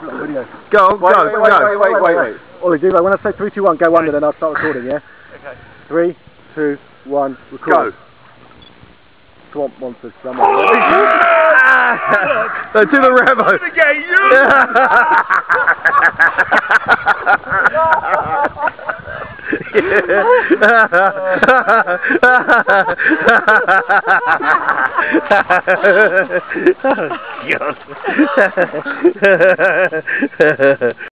Video. Go on, wait. Ollie, do like when I say 3, 2, 1, go under, then I'll start recording, yeah? Okay. 3, 2, 1, record. Go. Swamp monsters, summer. No, do the Rambo. God.